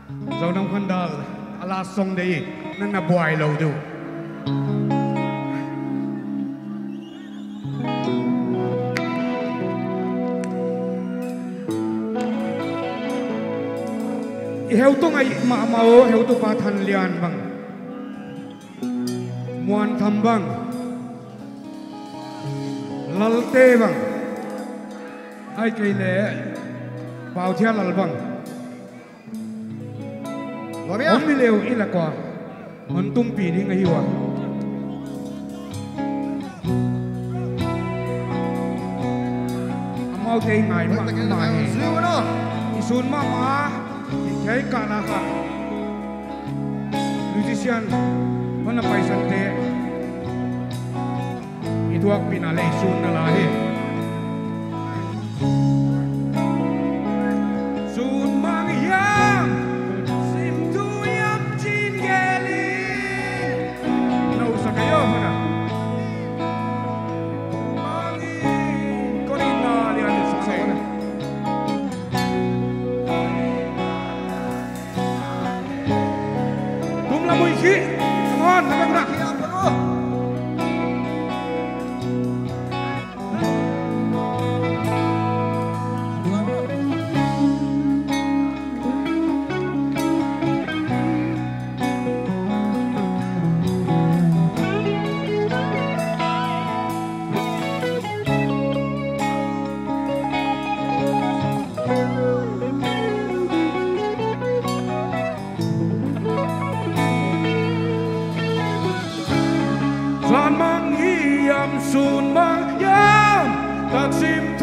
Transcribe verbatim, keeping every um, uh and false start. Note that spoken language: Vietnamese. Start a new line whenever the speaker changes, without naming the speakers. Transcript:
Zau nam khandal ala song dei nang na buai lo du heu tu ngai ma mao heu tu pa than lian bang muan tham bang lalte bang ai kai le pau thia lal bang om mi leu ila kwa on tum pi ni ngai wa amau te ngai ma mai isun ma ma Kaya kana ka musician mana paisan te itu ak pinalay sun na lahi sun mangyam sim tu yam chin geli nausa kayo mana mangi korina lian sa sana Ki, come on, come on, Sun mang yam, sun mang yam, taksim